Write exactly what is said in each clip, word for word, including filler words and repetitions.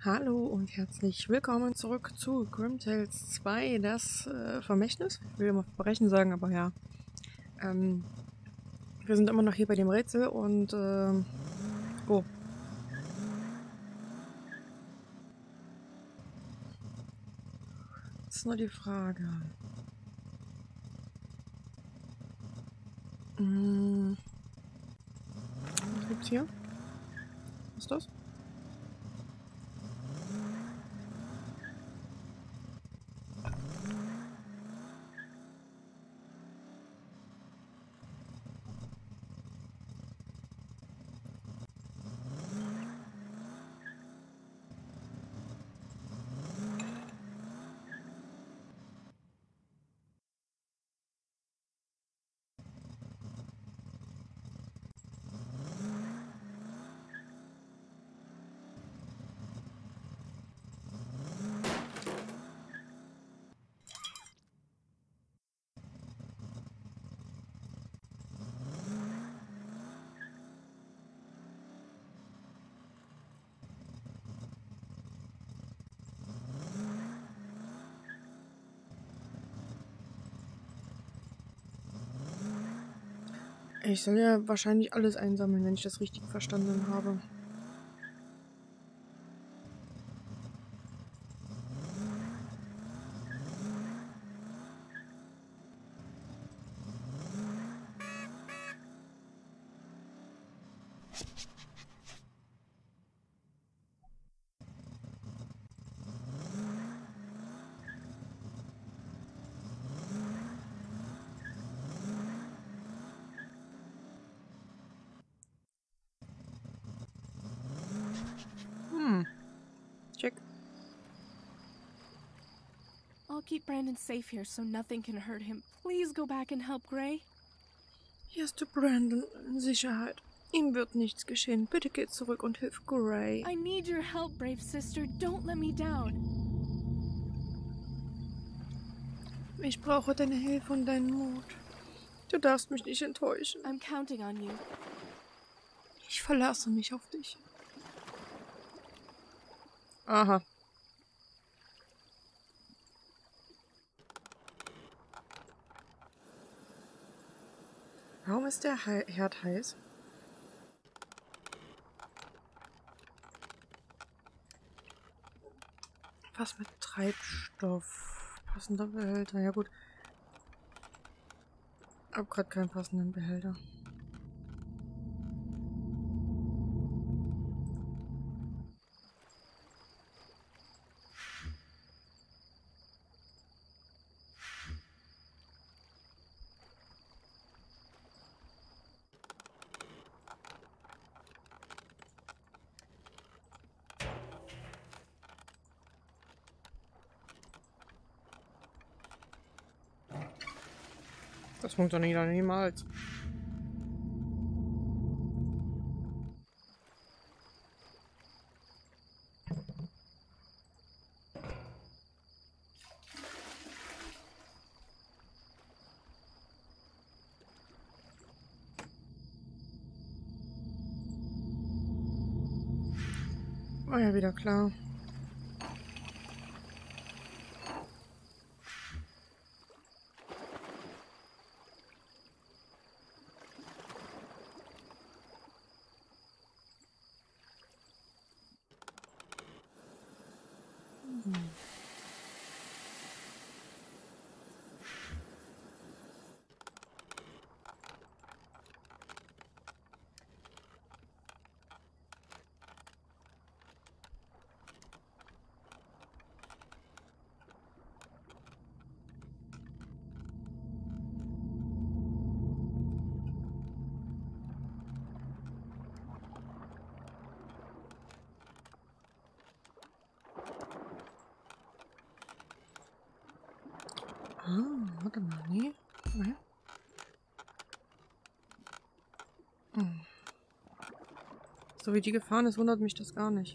Hallo und herzlich willkommen zurück zu Grim Tales zwei, das äh, Vermächtnis. Ich will immer Verbrechen sagen, aber ja. Ähm, wir sind immer noch hier bei dem Rätsel und ähm, oh. Das ist nur die Frage. Hm, was gibt's hier? Was ist das? Ich soll ja wahrscheinlich alles einsammeln, wenn ich das richtig verstanden habe. Hm, check. I'll keep Brandon safe here so nothing can hurt him. Please go back and help Gray. Hier ist du Brandon in Sicherheit. Ihm wird nichts geschehen. Bitte geh zurück und hilf Gray. I need your help, brave sister. Don't let me down. Ich brauche deine Hilfe und deinen Mut. Du darfst mich nicht enttäuschen. I'm counting on you. Ich verlasse mich auf dich. Aha. Warum ist der He Herd heiß? Was mit Treibstoff? Passender Behälter. Ja gut. Hab gerade keinen passenden Behälter. Das funktioniert doch niemals. War ja wieder klar. Hm. Ah, warte mal, nee. Nee. Hm. So wie die gefahren ist, wundert mich das gar nicht.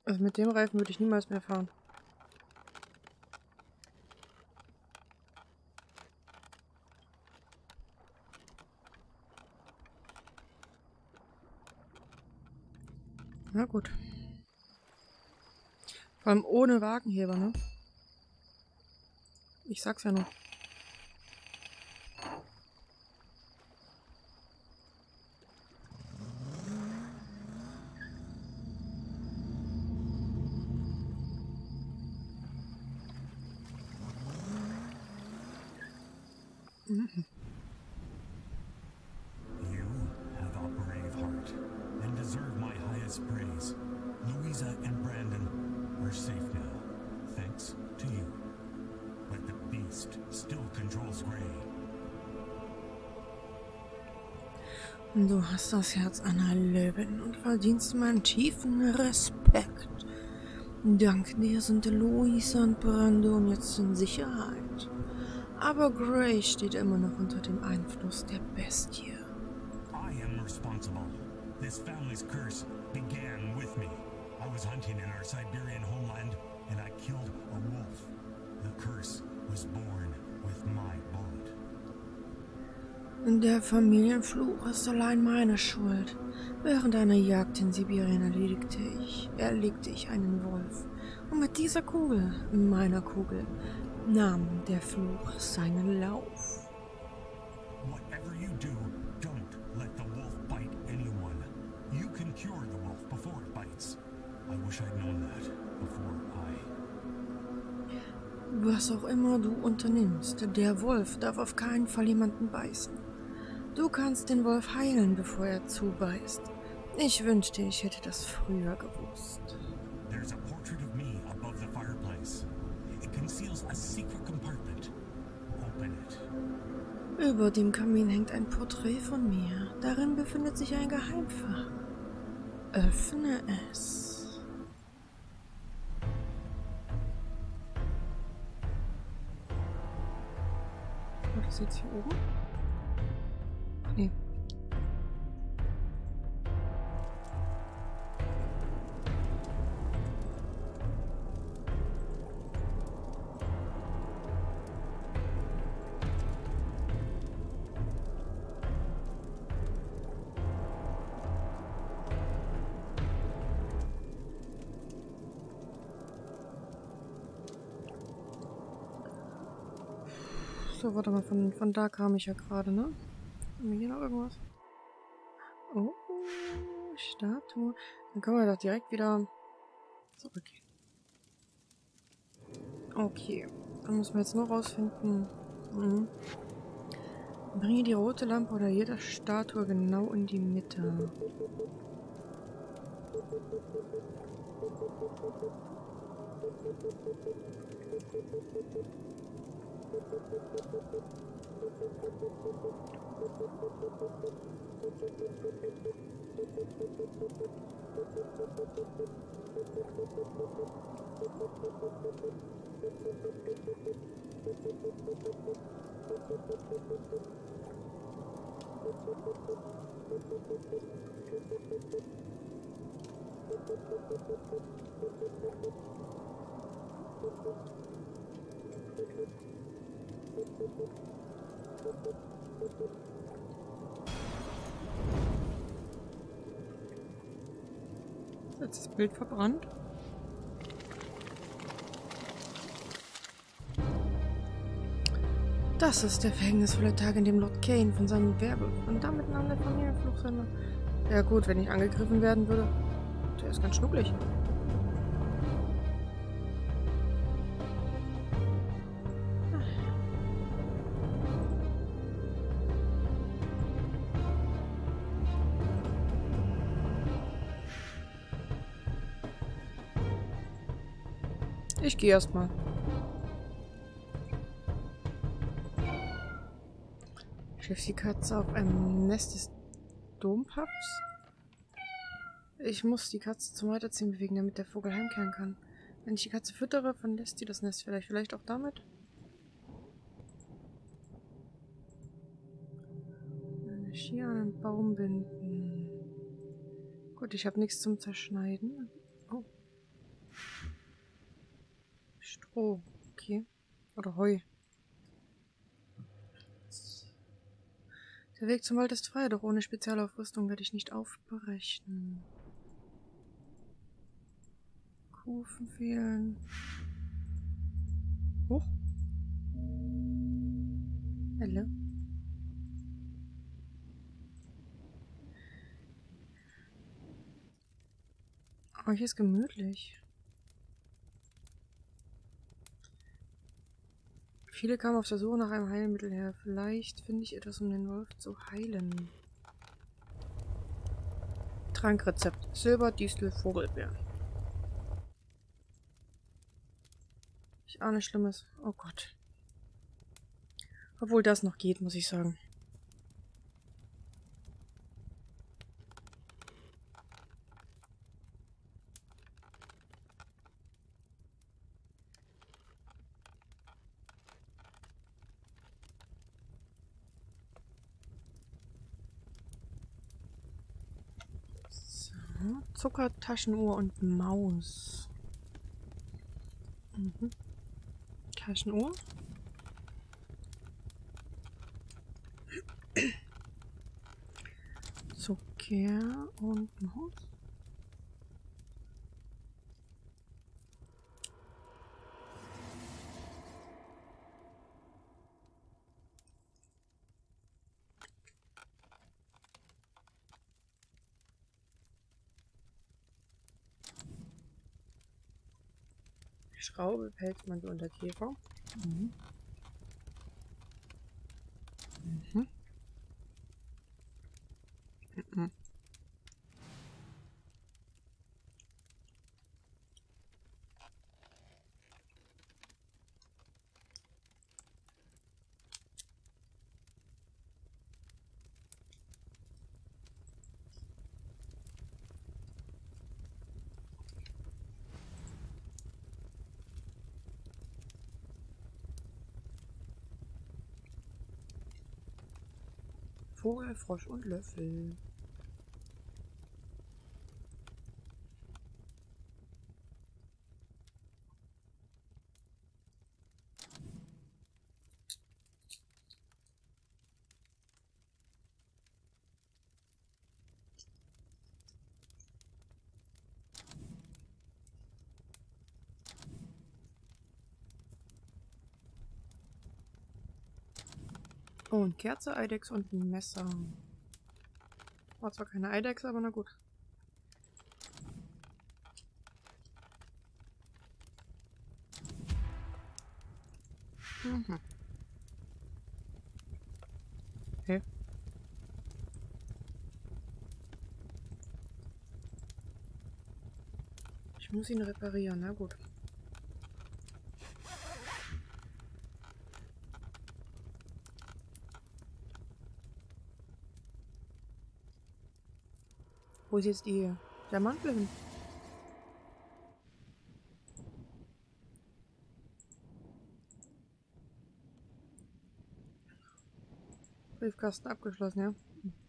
Also mit dem Reifen würde ich niemals mehr fahren. Na gut. Vor allem ohne Wagenheber, ne? Ich sag's ja noch. Mhm. You have a brave heart and deserve my highest praise. Louisa and Brandon are safe now, thanks to you. But the beast still controls Gray. Du hast das Herz einer Löwin und verdienst meinen tiefen Respekt. Dank dir sind Louisa und Brandon jetzt in Sicherheit. Aber Gray steht immer noch unter dem Einfluss der Bestie. I am responsible. This family's curse began with me. I was hunting in our Siberian homeland and I killed a wolf. The curse was born with my bullet. Der Familienfluch ist allein meine Schuld. Während einer Jagd in Sibirien erledigte ich, erlegte ich einen Wolf. Und mit dieser Kugel, meiner Kugel, nahm der Fluch seinen Lauf. Whatever you do, don't let the wolf bite anyone. You can cure the wolf before it bites. I wish I'd known that before I... Was auch immer du unternimmst, der Wolf darf auf keinen Fall jemanden beißen. Du kannst den Wolf heilen, bevor er zubeißt. Ich wünschte, ich hätte das früher gewusst. There's a portrait of me above the fireplace. It conceals a secret compartment. Open it. Über dem Kamin hängt ein Porträt von mir. Darin befindet sich ein Geheimfach. Öffne es. Oh, das ist jetzt hier oben? Ach nee. So, warte mal, von, von da kam ich ja gerade, ne? Haben wir hier noch irgendwas? Oh, Statue. Dann können wir doch direkt wieder zurückgehen. Okay, dann müssen wir jetzt nur rausfinden. Mhm. Bringe die rote Lampe oder jeder Statue genau in die Mitte. Ist jetzt das Bild verbrannt? Das ist der verhängnisvolle Tag, in dem Lord Kane von seinem Werwolf und damit nahm der Familienfluch seine... Ja gut, wenn ich angegriffen werden würde. Der ist ganz schnucklig. Ich gehe erstmal. Schläft die Katze auf einem Nest des Dompaps? Ich muss die Katze zum Weiterziehen bewegen, damit der Vogel heimkehren kann. Wenn ich die Katze füttere, verlässt sie das Nest vielleicht. Vielleicht auch damit? Eine Ski an einen Baum binden. Gut, ich habe nichts zum Zerschneiden. Oh. Stroh. Okay. Oder Heu. Der Weg zum Wald ist frei, doch ohne Spezialaufrüstung werde ich nicht aufbrechen. Kufen fehlen. Hoch. Helle. Oh, hier ist gemütlich. Viele kamen auf der Suche nach einem Heilmittel her. Vielleicht finde ich etwas, um den Wolf zu heilen. Trankrezept. Silber, Distel, Vogelbeer. Ich ahne Schlimmes. Oh Gott. Obwohl das noch geht, muss ich sagen. So, Zucker, Taschenuhr und Maus. Mhm. Taschenuhr. Zucker und Maus. Schraube, Pelzmantel und der Käfer. Mhm. Mhm. Mhm. Vogel, Frosch und Löffel. Oh, und Kerze, Eidechse und ein Messer. War zwar keine Eidechse, aber na gut. Mhm. Okay. Ich muss ihn reparieren, na gut. Wo ist jetzt die, der Mantel hin? Briefkasten abgeschlossen, ja.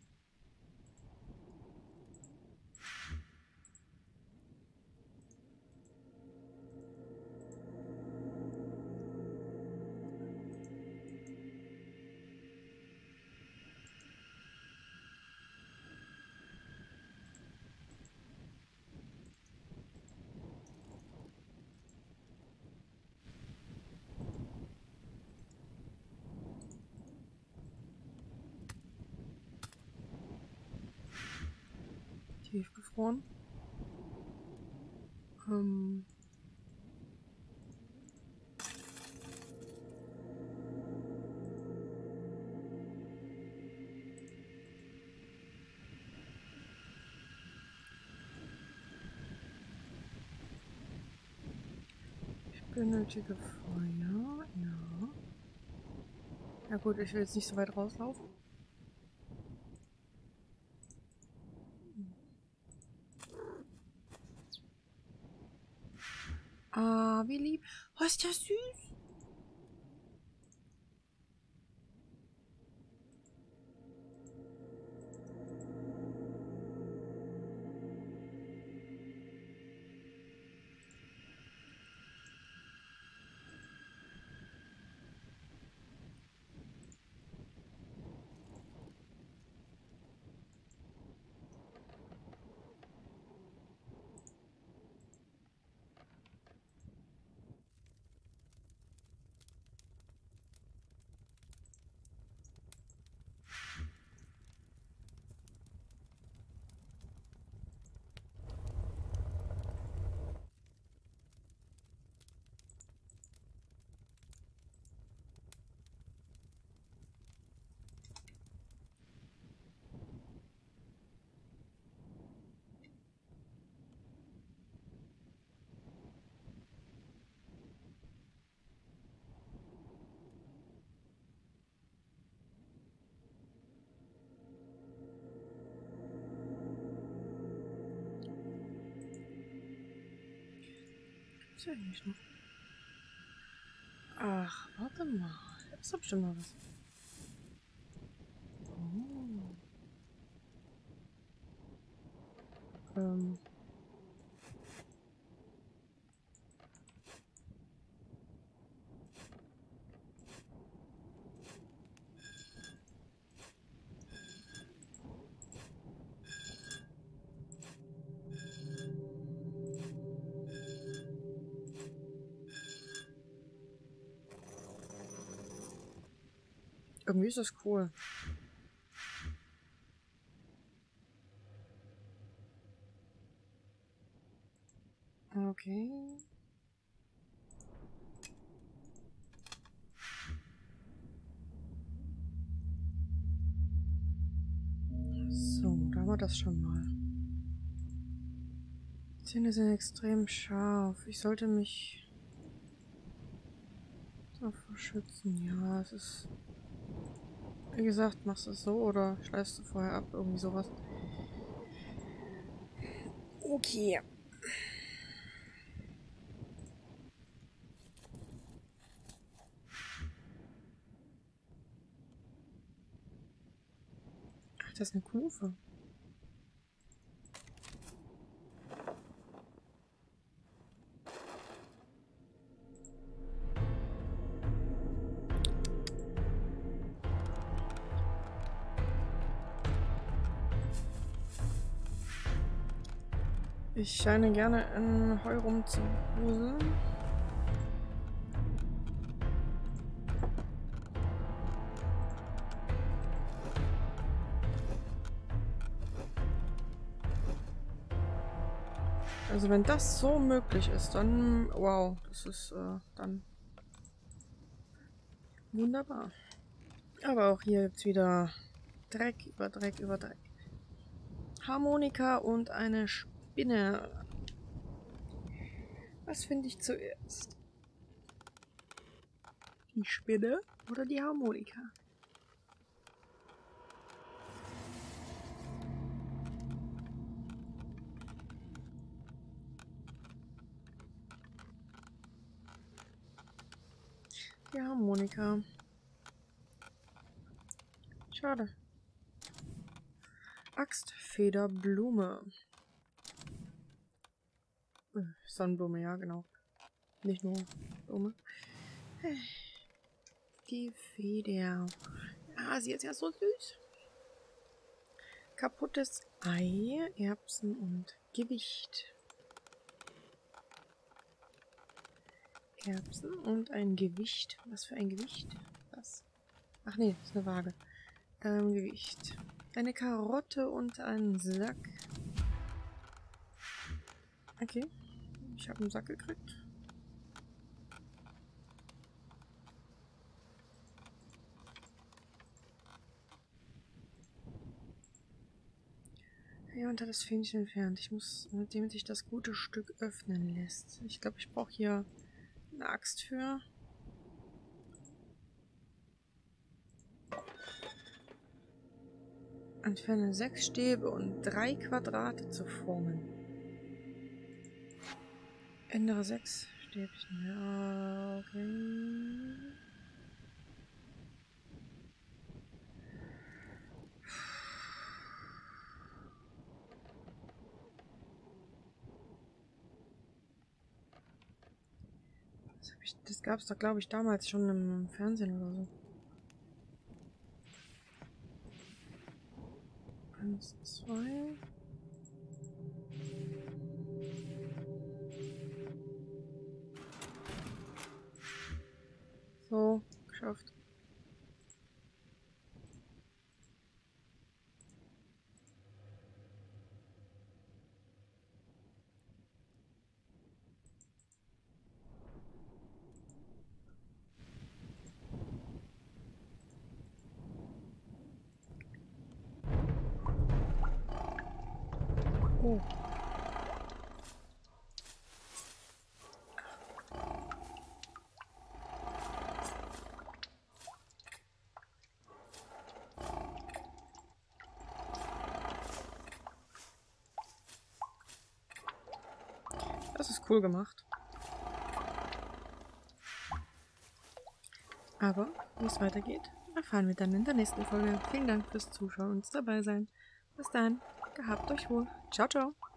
Tiefgefroren. Ähm. Ich benötige Feuer, ja. Ja gut, ich will jetzt nicht so weit rauslaufen. Ah, wie lieb. Oh, ist das süß. Gibt's ja eigentlich noch. Ach, warte mal. Das ist doch bestimmt mal was. Oh. Ähm. Irgendwie ist das cool. Okay. So, da haben wir das schon mal. Die Zähne sind extrem scharf. Ich sollte mich davor schützen. Ja, es ist... Wie gesagt, machst du es so oder schleißt du vorher ab? Irgendwie sowas. Okay. Ach, das ist eine Kufe. Ich scheine gerne in Heu rumzuwuseln. Also wenn das so möglich ist, dann wow, das ist äh, dann wunderbar. Aber auch hier gibt es wieder Dreck über Dreck über Dreck. Harmonika und eine Spinne. Was finde ich zuerst? Die Spinne oder die Harmonika? Die Harmonika. Schade. Axtfederblume. Äh, Sonnenblume, ja, genau. Nicht nur Blume. Die Feder. Ah, sie ist ja so süß. Kaputtes Ei, Erbsen und Gewicht. Erbsen und ein Gewicht. Was für ein Gewicht? Was? Ach nee, das ist eine Waage. Ähm, Gewicht. Eine Karotte und einen Sack. Okay. Ich habe einen Sack gekriegt. Ja, und hat das Fähnchen entfernt. Ich muss, mit dem sich das gute Stück öffnen lässt. Ich glaube, ich brauche hier eine Axt für. Entferne sechs Stäbe und drei Quadrate zu formen. Ändere sechs Stäbchen. Ja, okay. Das, hab ich, das gab es doch, glaube ich, damals schon im Fernsehen oder so. Eins, zwei. So, geschafft. Oh. Das ist cool gemacht. Aber wie es weitergeht, erfahren wir dann in der nächsten Folge. Vielen Dank fürs Zuschauen und dabei sein. Bis dann, gehabt euch wohl. Ciao, ciao.